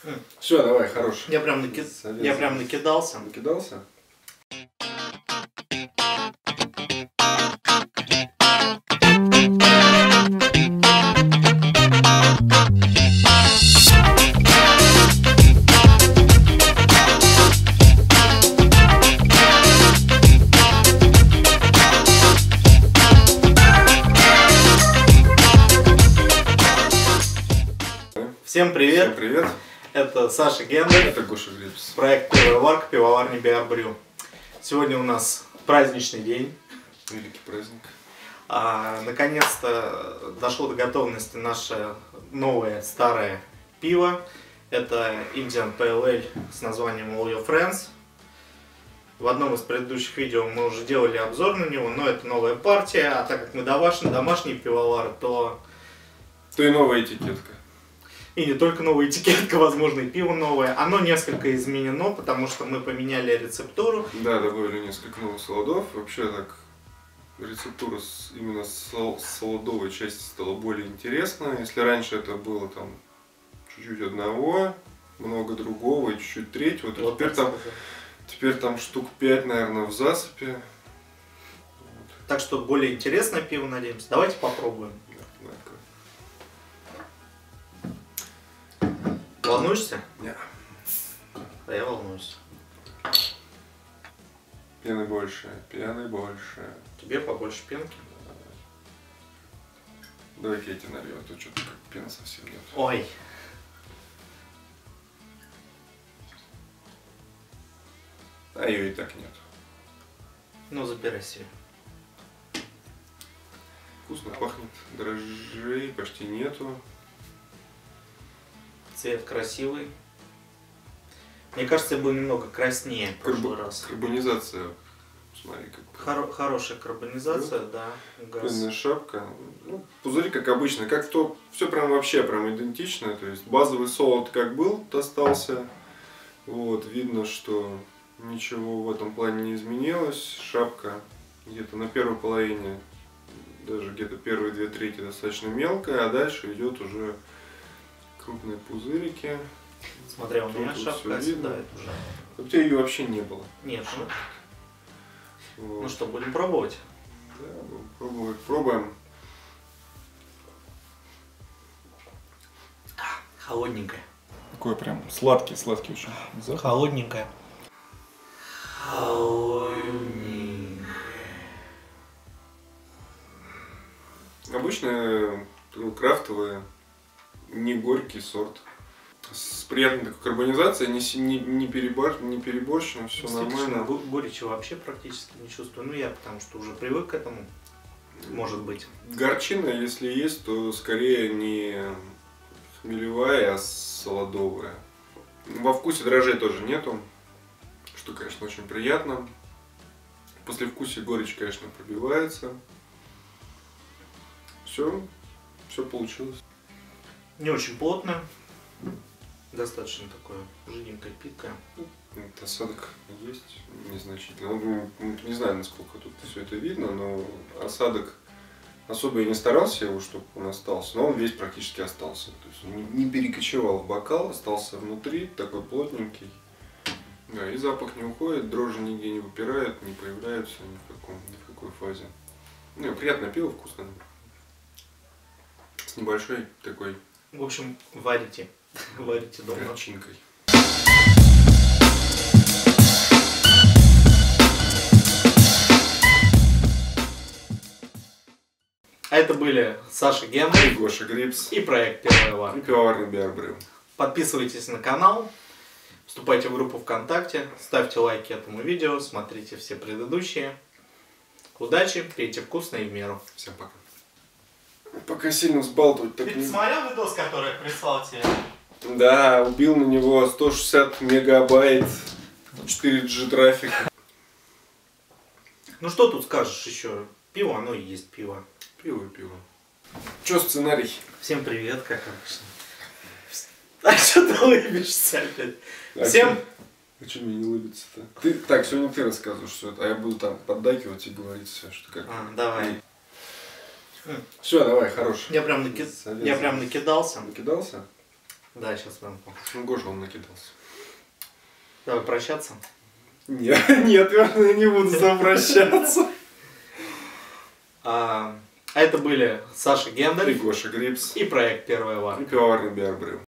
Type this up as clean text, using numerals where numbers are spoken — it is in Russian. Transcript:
Все, давай, хорош. Я прям накидался. Накидался? Всем привет! Всем привет! Это Саша Гендель. Это Гоша Грипс. Проект «Первая варка», пивоварня Beer Brew. Сегодня у нас праздничный день. Великий праздник. Наконец-то дошло до готовности наше новое старое пиво. Это Indian Pale Ale с названием All Your Friends. В одном из предыдущих видео мы уже делали обзор на него, но это новая партия. А так как мы домашние пивовары, то и новая этикетка. И не только новая этикетка, возможно, и пиво новое. Оно несколько изменено, потому что мы поменяли рецептуру. Да, добавили несколько новых солодов. Вообще так рецептура именно солодовой части стала более интересной. Если раньше это было там чуть-чуть одного, много другого и чуть-чуть третьего, то теперь там штук 5, наверное, в засыпи. Так что более интересное пиво, надеемся. Давайте попробуем. Волнуешься? Нет. А я волнуюсь. Пены больше, пены больше. Тебе побольше пенки? Давай я тебе налью, а то что-то как пены совсем нет. Ой. А ее и так нет. Ну, забирай себе. Вкусно пахнет, дрожжей почти нету. Цвет красивый. Мне кажется, я был немного краснее в прошлый раз. Карбонизация, смотри, как хорошая карбонизация, да. Пыльная шапка. Ну, пузыри, как обычно, все прям вообще прям идентично. То есть базовый солод как был, остался. Вот, видно, что ничего в этом плане не изменилось. Шапка где-то на первой половине, даже где-то первые 2/3 достаточно мелкая, а дальше идет уже крупные пузырики. Смотря, у меня шапка оседает уже. У тебя ее вообще не было. Нет. Вот. Ну что, будем пробовать? Да, пробуем. Холодненькое. Такой прям сладкий очень запах. Холодненькое. Обычно крафтовые, не горький сорт. С приятной такой карбонизацией, не переборщено, все нормально. Горечи вообще практически не чувствую. Ну я потому что уже привык к этому. Может быть. Горчина, если есть, то скорее не хмелевая, а солодовая. Во вкусе дрожжей тоже нету, что, конечно, очень приятно. После вкуса горечь, конечно, пробивается. Все получилось. Не очень плотно. Достаточно такое жиденькое, питкое. Осадок есть незначительно. Не знаю, насколько тут все это видно, но осадок особо я не старался его, чтобы он остался, но он весь практически остался. То есть он не перекочевал в бокал, остался внутри, такой плотненький. Да, и запах не уходит, дрожжи нигде не выпирают, не появляются ни в какой фазе. Ну, приятное пиво, вкусное. С небольшой такой. В общем, варите дома. Горчинкой. А это были Саша Гендель и Гоша Грипс и проект «Первая варка». И пивоварня Beer Brew. Подписывайтесь на канал, вступайте в группу ВКонтакте, ставьте лайки этому видео, смотрите все предыдущие. Удачи, пейте вкусно и в меру. Всем пока. Пока сильно взбалтывать так Ты смотрел видос, который я прислал тебе? Да, убил на него 160 мегабайт 4G трафика. Ну что тут скажешь еще? Пиво, оно и есть пиво. Пиво. Чё сценарий? Всем привет, как обычно. А что ты улыбишься опять? Всем... А что мне не улыбиться-то? Так, сегодня ты рассказываешь все это, а я буду там поддакивать и говорить все, что как... давай. Все, давай, хорош. Я прям накидался. Накидался? Да, сейчас вымпу. Ну, Гоша он накидался. Давай прощаться. Нет, нет, я не буду с тобой прощаться. А это были Саша И Гендарь Гоша Грипс. и проект «Первая варка». И пивоварный Биарбрю.